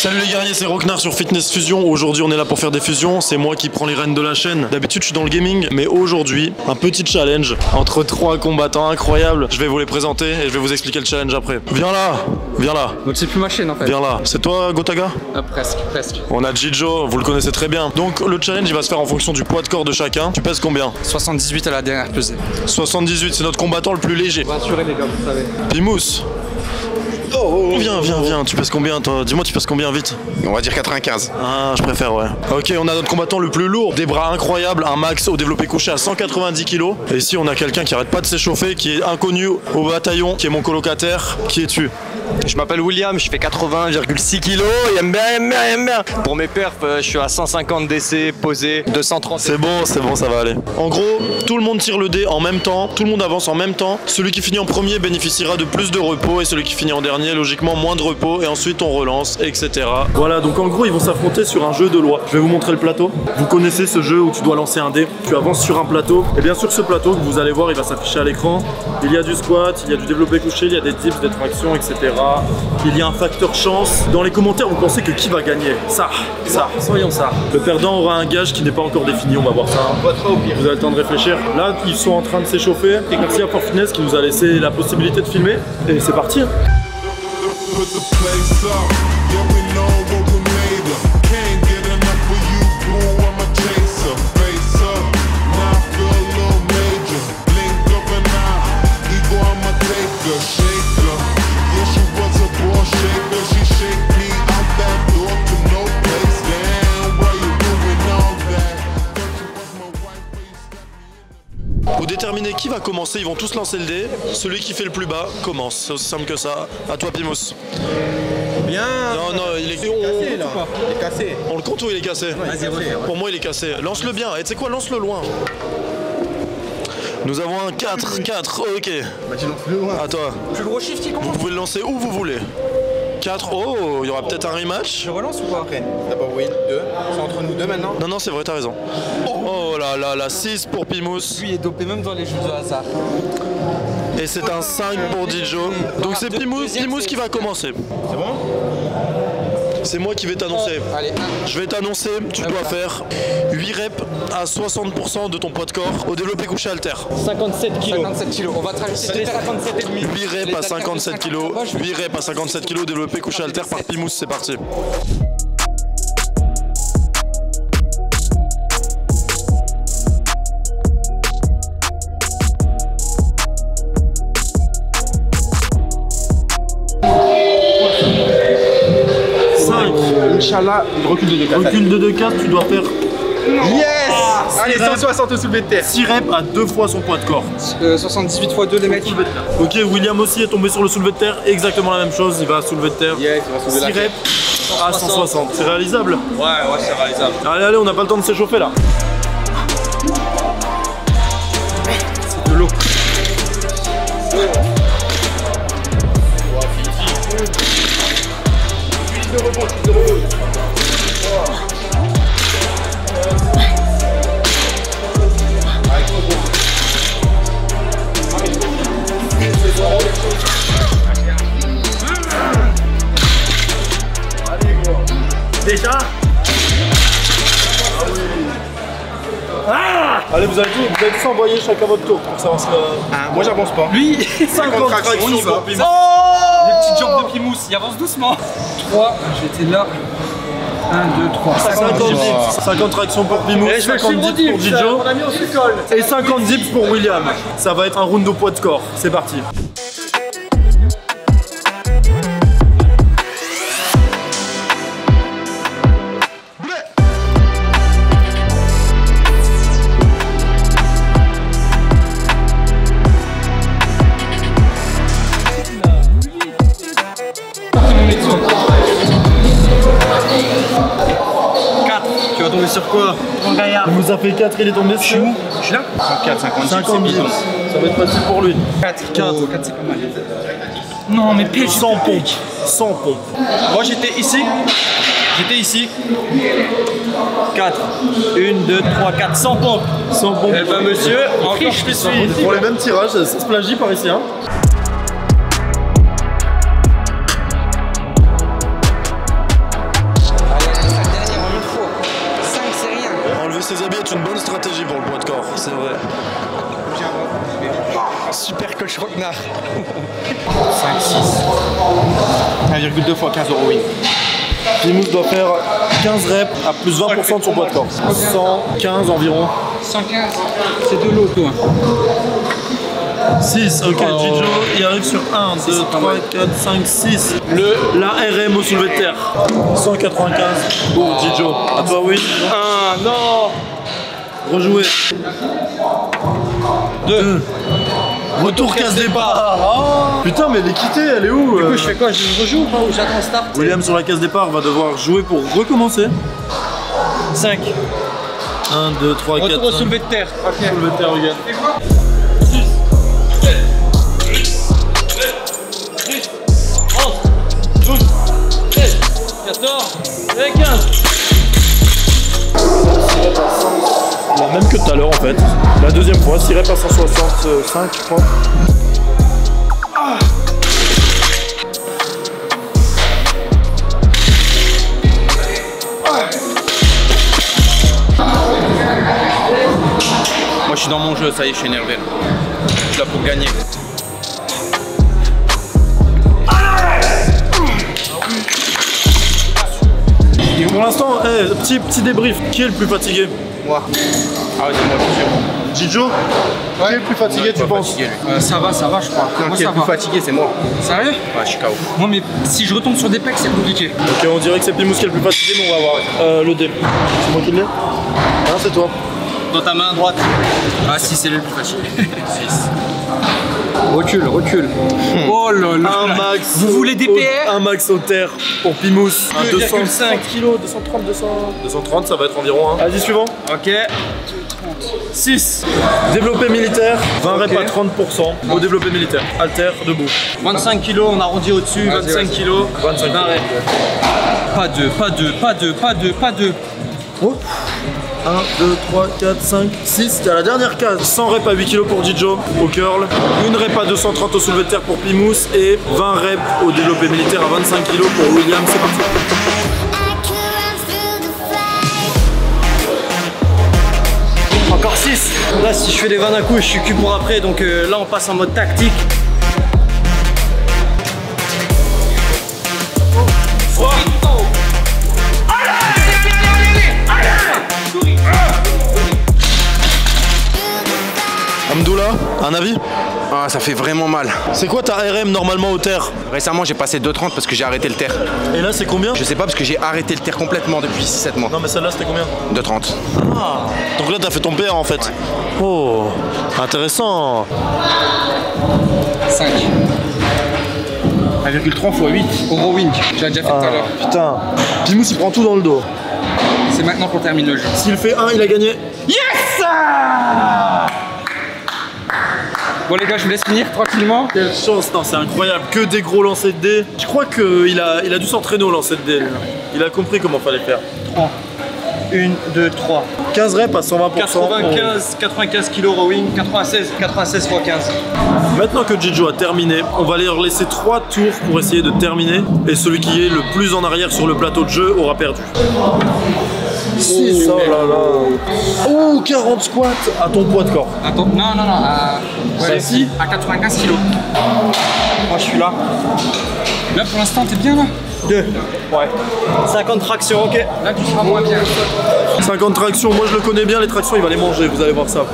Salut les guerriers, c'est Rocknar sur Fitness Fusion. Aujourd'hui on est là pour faire des fusions, c'est moi qui prends les rênes de la chaîne. D'habitude je suis dans le gaming, mais aujourd'hui un petit challenge entre 3 combattants incroyables. Je vais vous les présenter et je vais vous expliquer le challenge après. Viens là, viens là. Donc c'est plus ma chaîne en fait. Viens là, c'est toi Gotaga? Presque. On a Jijo, vous le connaissez très bien. Donc le challenge il va se faire en fonction du poids de corps de chacun. Tu pèses combien? 78 à la dernière pesée. 78, c'est notre combattant le plus léger. Rassurez les gars, vous savez. Pimous. Viens, tu pèses combien toi? Dis-moi, tu pèses combien vite? On va dire 95. Ah, je préfère, ouais. Ok, on a notre combattant le plus lourd, des bras incroyables, un max au développé couché à 190 kg. Et ici, on a quelqu'un qui arrête pas de s'échauffer, qui est inconnu au bataillon, qui est mon colocataire. Qui es-tu? Je m'appelle William, je fais 80,6 kg, il aime bien. Pour mes perfs, je suis à 150 DC, posé, 230. C'est bon, ça va aller. En gros, tout le monde tire le dé en même temps, tout le monde avance en même temps. Celui qui finit en premier bénéficiera de plus de repos et celui qui finit en dernier, logiquement, moins de repos. Et ensuite, on relance, etc. Voilà, donc en gros, ils vont s'affronter sur un jeu de loi. Je vais vous montrer le plateau. Vous connaissez ce jeu où tu dois lancer un dé. Tu avances sur un plateau. Et bien sûr, ce plateau que vous allez voir, il va s'afficher à l'écran. Il y a du squat, il y a du développé couché, il y a des dips, des tractions, etc. Il y a un facteur chance. Dans les commentaires, vous pensez que qui va gagner? Ça, soyons ça. Le perdant aura un gage qui n'est pas encore défini, on va voir ça. Vous avez le temps de réfléchir. Là, ils sont en train de s'échauffer. Et merci à Fort Fitness qui nous a laissé la possibilité de filmer. Et c'est parti. Pour déterminer qui va commencer, ils vont tous lancer le dé. Celui qui fait le plus bas commence. C'est aussi simple que ça. À toi, Pimous. Bien. Non, il est cassé là. Il est cassé. On le compte ou il est cassé? Pour moi, il est cassé. Lance-le bien. Et tu sais quoi? Lance-le loin. Nous avons un 4, ok. Bah tu lances plus loin. À toi. Plus gros shift qui Vous commence. pouvez le lancer où vous voulez. 4, oh, il y aura peut-être un rematch. Je relance ou pas après? D'abord oui, 2. C'est entre nous deux maintenant. Non, c'est vrai, t'as raison. Oh là, 6 pour Pimous. Lui est dopé même dans les jeux de hasard. Et c'est un 5 pour Dijo. Donc c'est Pimous qui va commencer. C'est bon? C'est moi qui vais t'annoncer. Allez, Je vais t'annoncer, tu dois faire 8 reps à 60% de ton poids de corps au développé couché halter. 57 kg. On va te rajouter 57,5. 8 reps à 57 kg. 8 reps à 57 kg développé couché halter par Pimous, c'est parti. Inch'Allah, recul de 2 Recul de 2 4, tu dois faire Yes. Allez, 160 au soulevé de terre. 6 reps à 2 fois son poids de corps. 78 x 2 les mecs. Ok, William aussi est tombé sur le soulevé de terre, exactement la même chose, il va soulever de terre. Yes, il va soulever 6 la reps à 160, c'est réalisable? Ouais, c'est réalisable. Allez, on n'a pas le temps de s'échauffer là. C'est de l'eau. Déjà? Allez, vous avez tous envoyé chacun votre tour pour savoir ce que... Moi j'avance pas. Lui 50 tractions on y va. pour Pimous. Les petites jambes de Pimous, il avance doucement. 3, j'étais là. 1, 2, 3. 50 tractions pour Pimous, 50 dips pour Jijo et 50 dips pour William. Ça va être un round au poids de corps. C'est parti. Tu vas tomber sur quoi? Il nous a fait 4, il est tombé sur où? Je suis là. 4, 50, 50 dips. Ça va être facile pour lui. 4, c'est pas mal. Non, mais pile. 100 pompes. 100 pompes. Moi j'étais ici. 4. 1, 2, 3, 4. 100 pompes. 100 pompes. Eh ben monsieur, encore je suis suivi. Pour les mêmes tirages, ça se plagie par ici. Hein. est une bonne stratégie pour le poids de corps, c'est vrai. Super coach Rocknar. 5, 6. 1,2 fois 15 € win. Pimous doit faire 15 reps à plus 20% de son poids de corps. 115 environ. 115, c'est de l'eau, toi. 6, ok, Gijo, il arrive sur 1, 2, 3, 4, 5, 6. La RM au soulevé de terre. 195 pour Gijo. À toi, oui. 1, non. Rejouer. 2. Retour casse départ. Oh. Putain, mais l'équité, elle est où? Du coup, je fais quoi? Je rejoue ou pas? Ou j'attends le start? William sur la case départ va devoir jouer pour recommencer. 5. 1, 2, 3, 4, 5. Retour au soulevé de terre. Ok. Soulevé de terre, regarde. 6, 7, 8, 11, 12, 13, 14 et 15. La même que tout à l'heure en fait. La deuxième fois, 6 reps à 165, je crois. Moi je suis dans mon jeu, ça y est, je suis énervé. Je suis là pour gagner. Pour l'instant, petit débrief. Qui est le plus fatigué? Moi. Ah ouais, c'est moi, bien sûr. Gijo? Qui est le plus fatigué, tu penses? Fatigué, lui. Ça va, je crois. Non, Moi, qui est ça le plus va. fatigué, c'est moi. Sérieux? Ouais, je suis KO. Moi, mais si je retombe sur des pecs, c'est compliqué. Ok, on dirait que c'est Pimous qui est le plus fatigué, mais on va voir. Le dé. C'est moi qui l'ai? Ah, c'est toi. Dans ta main droite. Ah, si, c'est le plus fatigué. 6. Recule. Oh là là. Un max. Vous voulez des PR? Un max au terre pour Pimous. 2,5 kg, 230, 230, ça va être environ. Vas-y, suivant. Ok. 6. Développé militaire, 20 Ok. reps à 30% au développé militaire. Alter, debout. 25 kilos, on arrondit au-dessus. 25 kilos. 25 20 reps. Pas deux. Oh. 1, 2, 3, 4, 5, 6. T'es à la dernière case. 100 reps à 8 kg pour Gijo au curl. Une rep à 230 au soulevé de terre pour Pimous. Et 20 reps au développé militaire à 25 kg pour William. C'est parti. Encore 6. Là, si je fais des 20 d'un coup, je suis cul pour après. Donc là, on passe en mode tactique. 3. Amdoula, un avis? Ah, ça fait vraiment mal. C'est quoi ta RM normalement au terre? Récemment, j'ai passé 2,30 parce que j'ai arrêté le terre. Et là, c'est combien? Je sais pas parce que j'ai arrêté le terre complètement depuis 6-7 mois. Non, mais celle-là, c'était combien? 2,30. Ah. Donc là, t'as fait ton PR en fait. Oh, intéressant. 5. 1,3 fois 8. Euro wing. J'ai déjà fait tout à l'heure. Putain, Pimous il prend tout dans le dos. C'est maintenant qu'on termine le jeu. S'il fait 1, il a gagné. Yes! Bon les gars, je vous laisse finir tranquillement. Quelle chance, non, c'est incroyable. Que des gros lancers de dés. Je crois qu'il a dû s'entraîner au lancer de dés. Il a compris comment fallait faire. 3. 1, 2, 3. 15 reps à 120%. 95 kg rowing, 96 x 15. Maintenant que Gijo a terminé, on va leur laisser 3 tours pour essayer de terminer. Et celui qui est le plus en arrière sur le plateau de jeu aura perdu. 6, oh là là. Oh, 40 squats à ton poids de corps. Attends, non, Celle-ci à 95 kg. Moi je suis là. Là pour l'instant t'es bien là? 2. Ouais. 50 tractions, ok. Là tu seras moins bien. 50 tractions, moi je le connais bien, les tractions il va les manger, vous allez voir ça.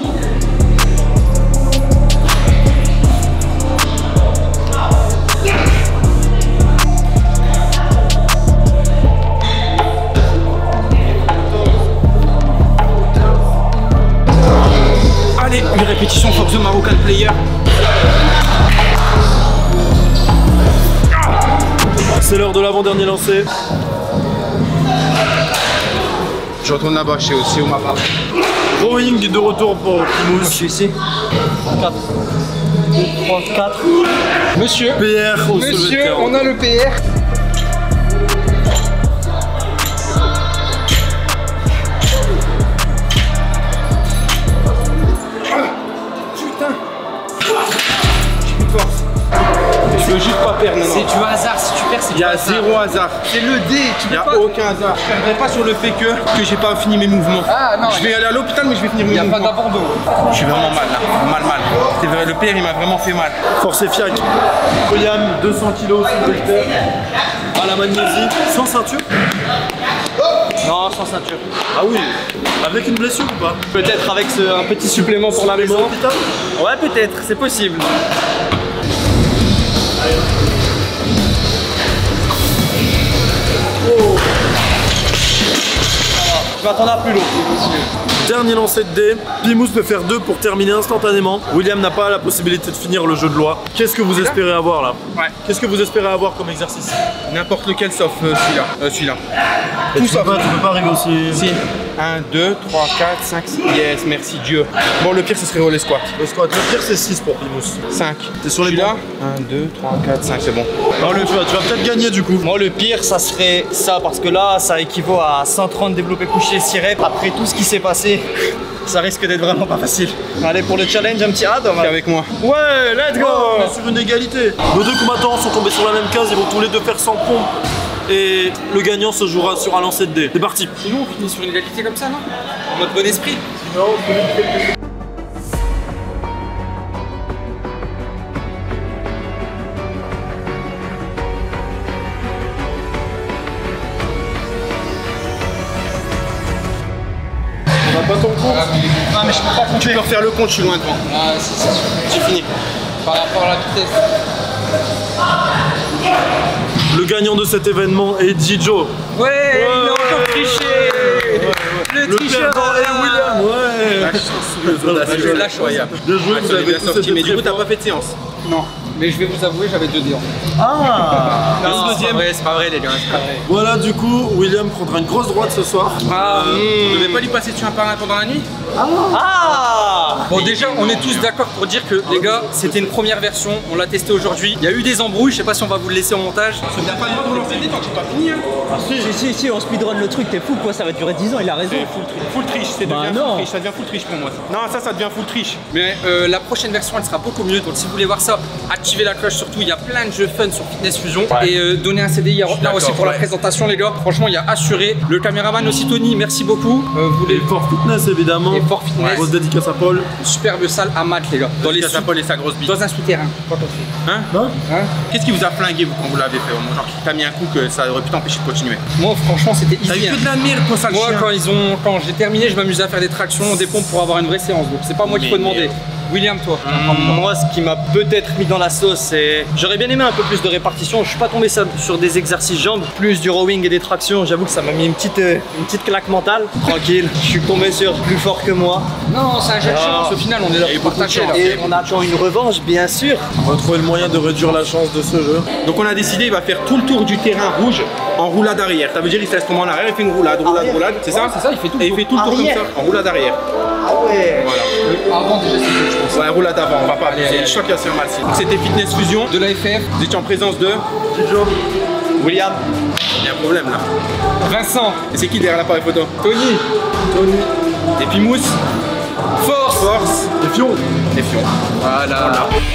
Allez, une répétition for the Moroccan player. C'est l'heure de l'avant-dernier lancé. Je retourne là-bas, c'est où ma part. Rowing de retour pour Pimous. Je suis ici. 4. 2, 3, 4. Monsieur. PR au soulevé de terre. On a le PR. Je veux juste pas perdre, non. C'est du hasard, si tu perds, c'est du hasard. Zéro hasard. C'est le dé, tu Il n'y peux a pas. aucun hasard. Je ne perdrai pas sur le fait que j'ai pas fini mes mouvements. Ah non, Je vais aller à l'hôpital, mais je vais finir mes il n'y a pas mouvements. d'abandon. Je suis vraiment mal là. Mal. C'est vrai, le père, il m'a vraiment fait mal. Force et fiac. William, 200 kg sous haltère. À la magnésie. Sans ceinture? Non, sans ceinture. Ah oui. Avec une blessure ou pas? Peut-être avec un petit supplément pour la maison. Hôpital? Ouais, peut-être, c'est possible. Je m'attendais à plus lourd. Dernier lancer de dés. Pimous peut faire 2 pour terminer instantanément. William n'a pas la possibilité de finir le jeu de loi. Qu'est-ce que vous espérez avoir là? Ouais. Qu'est-ce que vous espérez avoir comme exercice? N'importe lequel sauf celui-là. Celui-là. Tout ça. Tu peux pas arriver aussi. Si. 1, 2, 3, 4, 5, 6. Yes, merci Dieu. Bon, le pire, ce serait les squats. Le squat. Le pire c'est 6 pour Pimous. 5. T'es sur les là. bons? 1, 2, 3, 4, 5, c'est bon. Non, tu vas peut-être gagner du coup. Moi, le pire, ça serait ça, parce que là, ça équivaut à 130 développés couchés 6 reps. Après tout ce qui s'est passé, ça risque d'être vraiment pas facile. Allez, pour le challenge, un petit add, on va... T'es avec moi. Ouais, let's go. On est sur une égalité. Nos deux combattants sont tombés sur la même case, ils vont tous les deux faire 100 pompes. Et le gagnant se jouera sur un lancer de dés. C'est parti. Sinon, on finit sur une égalité comme ça, non? En mode bon esprit. On n'a pas ton compte. Ah, mais je peux pas Tu compter. peux refaire le compte, je suis loin devant. Ah, c'est sûr. J'ai fini. Par rapport à la vitesse. Le gagnant de cet événement est Jijo. Ouais, il a encore triché. Le tricheur. perdant est William. Ouais. La chance. Je lâche, Incroyable. Bien joué, Ouais, vous tu l'as avez bien tous sorti, été mais du très coup, t'as forts. pas fait de séance. Non, mais je vais vous avouer, j'avais 2 dés en fait. Ah. Non, deuxième. c'est pas vrai les gars, c'est pas vrai. Voilà, du coup, William prendra une grosse droite ce soir. Ah, Vous devez pas lui passer dessus un par un pendant la nuit? Ah. Bon déjà on est tous d'accord pour dire que les gars c'était une première version, on l'a testé aujourd'hui. Il y a eu des embrouilles, je sais pas si on va vous le laisser au montage. Il n'y a pas le droit de relancer le dé tant que j'ai pas fini. Hein. Si, on speedrun le truc, t'es fou quoi, ça va durer 10 ans, il a raison. C'est full triche, c'est Bah devient non. full triche, ça devient full triche pour moi. Ça. Non, ça devient full triche. Mais la prochaine version elle sera beaucoup mieux, donc si vous voulez voir ça, activez la cloche surtout, il y a plein de jeux fun sur Fitness Fusion. Et donnez un CD, il y a là aussi pour la présentation les gars, franchement il y a assuré. Le caméraman aussi Tony, merci beaucoup. Vous Et les Fort Fitness évidemment. Et Fort Fitness. Grosse dédicace à Paul. superbe salle à Malte les gars. Dans les Paul et sa grosse bite. dans un souterrain. Quand on fait. Hein? Qu'est-ce qui vous a flingué vous quand vous l'avez fait? Genre qui t'a mis un coup que ça aurait pu t'empêcher de continuer. Moi franchement c'était T'as eu easy. que de la merde pour ça le Moi, chien. quand j'ai terminé, je m'amusais à faire des tractions, des pompes pour avoir une vraie séance. Donc, c'est pas moi qu'il faut demander. William, toi. Moi, ce qui m'a peut-être mis dans la sauce, c'est... J'aurais bien aimé un peu plus de répartition. Je suis pas tombé sur des exercices jambes, plus du rowing et des tractions. J'avoue que ça m'a mis une petite claque mentale. Tranquille, je suis tombé sur plus fort que moi. Non, c'est un jeu de chance. Au final, on est là pour partager. là. Et on attend une revanche, bien sûr. On va trouver le moyen de réduire la chance de ce jeu. Donc on a décidé, il va faire tout le tour du terrain rouge en roulade arrière. Ça veut dire il se laisse tomber en arrière, il fait une roulade, c'est ça? C'est ça, il fait tout. Et il fait tout le tour comme Arrière. ça, en roulade arrière. Ah ouais. Voilà. Avant, déjà, c'est je pense. Ouais, roulade avant, on va pas Allez, abuser. allez. Le choc à se faire mal. Donc c'était Fitness Fusion. De la FF, Vous étiez en présence de. Jijo. William. Il y a un problème là. Vincent, Et c'est qui derrière l'appareil photo? Tony, Et puis Mousse. Force. Force. Et Fion. Et Fion. Voilà.